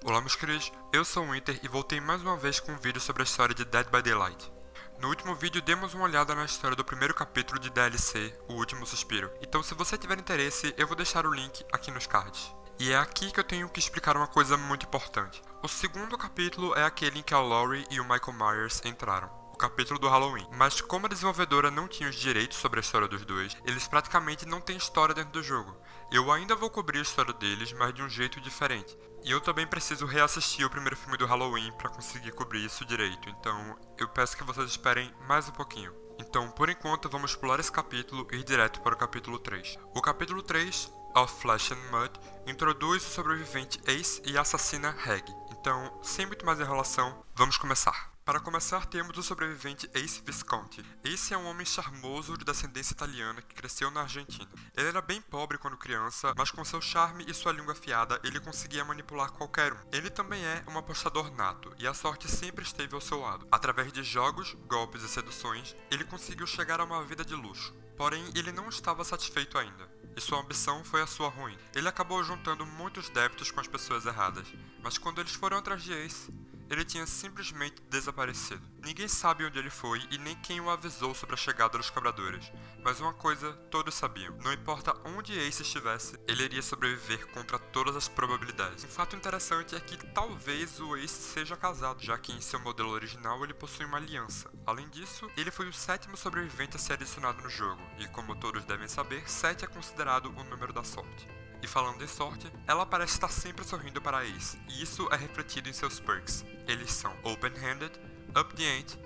Olá meus queridos, eu sou o Winter e voltei mais uma vez com um vídeo sobre a história de Dead by Daylight. No último vídeo demos uma olhada na história do primeiro capítulo de DLC, O Último Suspiro, então se você tiver interesse eu vou deixar o link aqui nos cards. E é aqui que eu tenho que explicar uma coisa muito importante. O segundo capítulo é aquele em que a Laurie e o Michael Myers entraram. O capítulo do Halloween. Mas como a desenvolvedora não tinha os direitos sobre a história dos dois, eles praticamente não têm história dentro do jogo. Eu ainda vou cobrir a história deles, mas de um jeito diferente. E eu também preciso reassistir o primeiro filme do Halloween para conseguir cobrir isso direito, então eu peço que vocês esperem mais um pouquinho. Então, por enquanto, vamos pular esse capítulo e ir direto para o capítulo 3. O capítulo 3, Of Flesh and Mud, introduz o sobrevivente Ace e a assassina Reg. Então, sem muito mais enrolação, vamos começar. Para começar, temos o sobrevivente Ace Visconti. Ace é um homem charmoso de descendência italiana que cresceu na Argentina. Ele era bem pobre quando criança, mas com seu charme e sua língua afiada, ele conseguia manipular qualquer um. Ele também é um apostador nato, e a sorte sempre esteve ao seu lado. Através de jogos, golpes e seduções, ele conseguiu chegar a uma vida de luxo. Porém, ele não estava satisfeito ainda, e sua ambição foi a sua ruína. Ele acabou juntando muitos débitos com as pessoas erradas, mas quando eles foram atrás de Ace, ele tinha simplesmente desaparecido. Ninguém sabe onde ele foi e nem quem o avisou sobre a chegada dos cobradores. Mas uma coisa todos sabiam: não importa onde Ace estivesse, ele iria sobreviver contra todas as probabilidades. Um fato interessante é que talvez o Ace seja casado, já que em seu modelo original ele possui uma aliança. Além disso, ele foi o 7º sobrevivente a ser adicionado no jogo, e como todos devem saber, 7 é considerado o número da sorte. E falando em sorte, ela parece estar sempre sorrindo para Ace, e isso é refletido em seus perks. Eles são Open-Handed, Up the Ante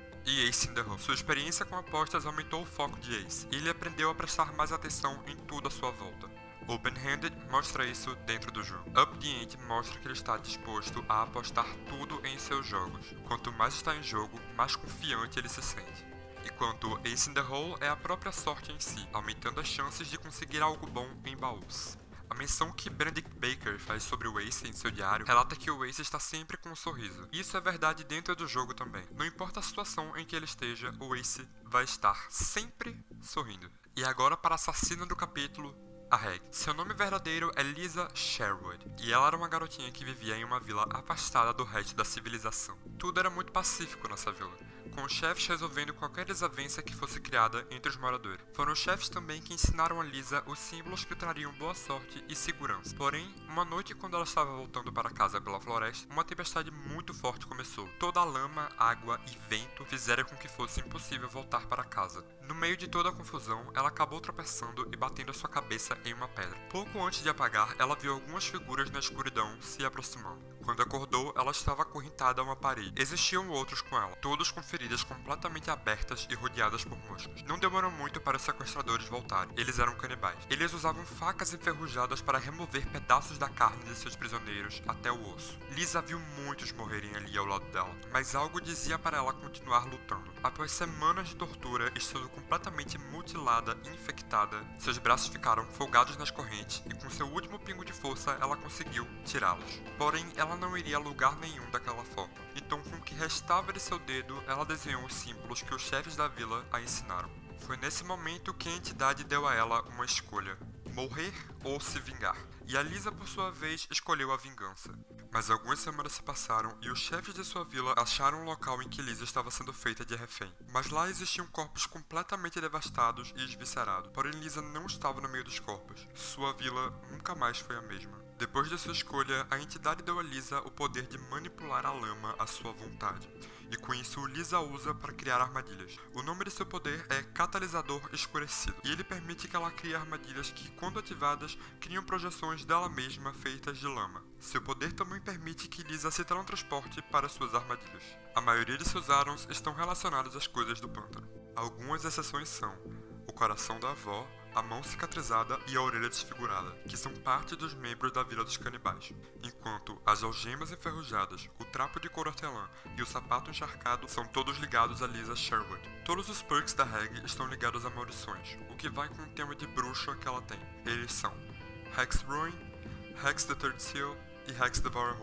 e Ace in the Hole. Sua experiência com apostas aumentou o foco de Ace, e ele aprendeu a prestar mais atenção em tudo à sua volta. Open-Handed mostra isso dentro do jogo. Up the Ante mostra que ele está disposto a apostar tudo em seus jogos. Quanto mais está em jogo, mais confiante ele se sente. Enquanto Ace in the Hole é a própria sorte em si, aumentando as chances de conseguir algo bom em baús. A menção que Benedict Baker faz sobre o Ace em seu diário relata que o Ace está sempre com um sorriso. Isso é verdade dentro do jogo também. Não importa a situação em que ele esteja, o Ace vai estar sempre sorrindo. E agora para a assassina do capítulo, a Reg. Seu nome verdadeiro é Lisa Sherwood, e ela era uma garotinha que vivia em uma vila afastada do resto da civilização. Tudo era muito pacífico nessa vila, com os chefes resolvendo qualquer desavença que fosse criada entre os moradores. Foram os chefes também que ensinaram a Lisa os símbolos que trariam boa sorte e segurança. Porém, uma noite quando ela estava voltando para casa pela floresta, uma tempestade muito forte começou. Toda a lama, água e vento fizeram com que fosse impossível voltar para casa. No meio de toda a confusão, ela acabou tropeçando e batendo sua cabeça em uma pedra. Pouco antes de apagar, ela viu algumas figuras na escuridão se aproximando. Quando acordou, ela estava acorrentada a uma parede. Existiam outros com ela, todos com feridas completamente abertas e rodeadas por moscas. Não demorou muito para os sequestradores voltarem. Eles eram canibais. Eles usavam facas enferrujadas para remover pedaços da carne de seus prisioneiros até o osso. Lisa viu muitos morrerem ali ao lado dela, mas algo dizia para ela continuar lutando. Após semanas de tortura, estando completamente mutilada e infectada, seus braços ficaram folgados nas correntes e com seu último pingo de força ela conseguiu tirá-los. Porém, ela não iria a lugar nenhum daquela forma. Então, com o que restava de seu dedo, ela desenhou os símbolos que os chefes da vila a ensinaram. Foi nesse momento que a entidade deu a ela uma escolha: morrer ou se vingar. E a Lisa, por sua vez, escolheu a vingança. Mas algumas semanas se passaram e os chefes de sua vila acharam um local em que Lisa estava sendo feita de refém. Mas lá existiam corpos completamente devastados e esviscerados. Porém, Lisa não estava no meio dos corpos. Sua vila nunca mais foi a mesma. Depois de sua escolha, a entidade deu a Lisa o poder de manipular a lama à sua vontade. E com isso, Lisa usa para criar armadilhas. O nome de seu poder é Catalisador Escurecido, e ele permite que ela crie armadilhas que, quando ativadas, criam projeções dela mesma feitas de lama. Seu poder também permite que Lisa se teletransporte para suas armadilhas. A maioria de seus arons estão relacionados às coisas do pântano. Algumas exceções são o coração da avó, a mão cicatrizada e a orelha desfigurada, que são parte dos membros da Vila dos Canibais, enquanto as algemas enferrujadas, o trapo de cor hortelã e o sapato encharcado são todos ligados a Lisa Sherwood. Todos os perks da Reg estão ligados a maldições, o que vai com o tema de bruxa que ela tem. Eles são Hex Ruin, Hex the Third Seal e Hex Devour Hope.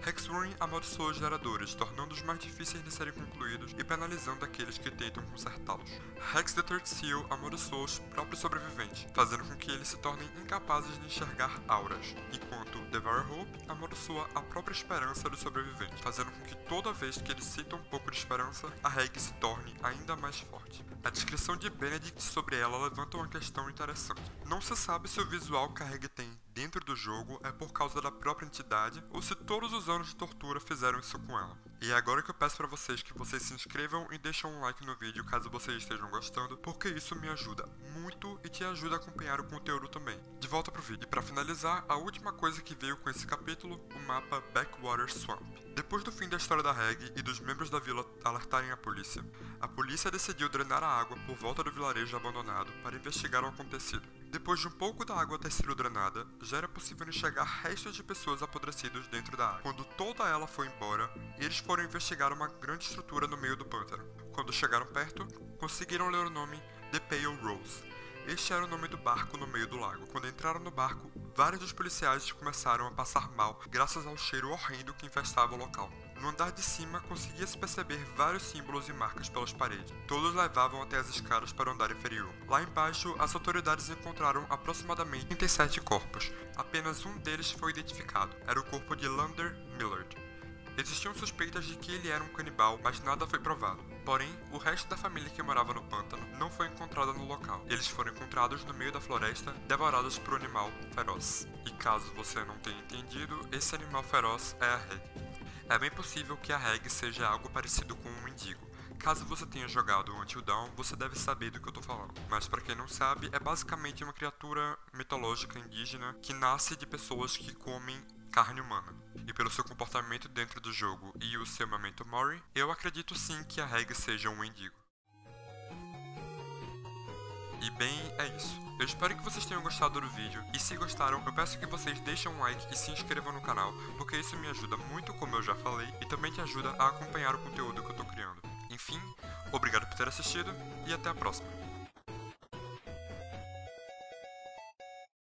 Hexruin amaldiçoa os geradores, tornando-os mais difíceis de serem concluídos e penalizando aqueles que tentam consertá-los. Hex the Third Seal amaldiçoa os próprios sobreviventes, fazendo com que eles se tornem incapazes de enxergar auras, enquanto Devour Hope amaldiçoa a própria esperança dos sobreviventes, fazendo com que toda vez que eles citam um pouco de esperança, a Reg se torne ainda mais forte. A descrição de Benedict sobre ela levanta uma questão interessante. Não se sabe se o visual que a Reg tem dentro do jogo é por causa da própria entidade ou se todos os anos de tortura fizeram isso com ela. E é agora que eu peço pra vocês que vocês se inscrevam e deixem um like no vídeo caso vocês estejam gostando, porque isso me ajuda muito e te ajuda a acompanhar o conteúdo também. De volta pro vídeo. E pra finalizar, a última coisa que veio com esse capítulo, o mapa Backwater Swamp. Depois do fim da história da Reg e dos membros da vila alertarem a polícia decidiu drenar a água por volta do vilarejo abandonado para investigar o acontecido. Depois de um pouco da água ter sido drenada, já era possível enxergar restos de pessoas apodrecidas dentro da água. Quando toda ela foi embora, eles foram investigar uma grande estrutura no meio do pântano. Quando chegaram perto, conseguiram ler o nome The Pale Rose. Este era o nome do barco no meio do lago. Quando entraram no barco, vários dos policiais começaram a passar mal graças ao cheiro horrendo que infestava o local. No andar de cima, conseguia-se perceber vários símbolos e marcas pelas paredes. Todos levavam até as escadas para o andar inferior. Lá embaixo, as autoridades encontraram aproximadamente 37 corpos. Apenas um deles foi identificado. Era o corpo de Lander Millard. Existiam suspeitas de que ele era um canibal, mas nada foi provado. Porém, o resto da família que morava no pântano não foi encontrada no local. Eles foram encontrados no meio da floresta, devorados por um animal feroz. E caso você não tenha entendido, esse animal feroz é a Reg. É bem possível que a Reg seja algo parecido com um mendigo. Caso você tenha jogado Until Dawn, você deve saber do que eu tô falando. Mas pra quem não sabe, é basicamente uma criatura mitológica indígena que nasce de pessoas que comem carne humana. E pelo seu comportamento dentro do jogo e o seu Memento Mori, eu acredito sim que a Reg seja um mendigo. E bem, é isso. Eu espero que vocês tenham gostado do vídeo, e se gostaram, eu peço que vocês deixem um like e se inscrevam no canal, porque isso me ajuda muito, como eu já falei, e também te ajuda a acompanhar o conteúdo que eu tô criando. Enfim, obrigado por ter assistido, e até a próxima.